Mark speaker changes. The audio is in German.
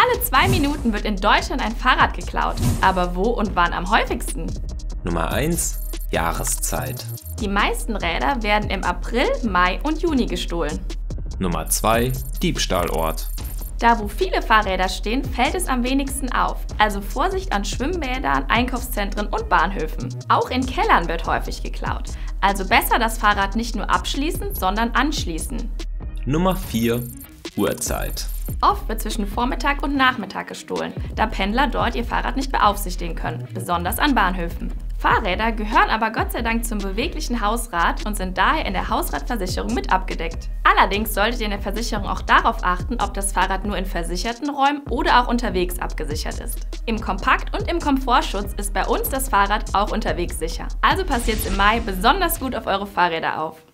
Speaker 1: Alle 2 Minuten wird in Deutschland ein Fahrrad geklaut. Aber wo und wann am häufigsten?
Speaker 2: Nummer 1. Jahreszeit.
Speaker 1: Die meisten Räder werden im April, Mai und Juni gestohlen.
Speaker 2: Nummer 2. Diebstahlort.
Speaker 1: Da, wo viele Fahrräder stehen, fällt es am wenigsten auf. Also Vorsicht an Schwimmbädern, Einkaufszentren und Bahnhöfen. Auch in Kellern wird häufig geklaut. Also besser das Fahrrad nicht nur abschließen, sondern anschließen.
Speaker 2: Nummer 4. Uhrzeit.
Speaker 1: Oft wird zwischen Vormittag und Nachmittag gestohlen, da Pendler dort ihr Fahrrad nicht beaufsichtigen können, besonders an Bahnhöfen. Fahrräder gehören aber Gott sei Dank zum beweglichen Hausrat und sind daher in der Hausratversicherung mit abgedeckt. Allerdings solltet ihr in der Versicherung auch darauf achten, ob das Fahrrad nur in versicherten Räumen oder auch unterwegs abgesichert ist. Im Kompakt- und im Komfortschutz ist bei uns das Fahrrad auch unterwegs sicher. Also passt jetzt im Mai besonders gut auf eure Fahrräder auf.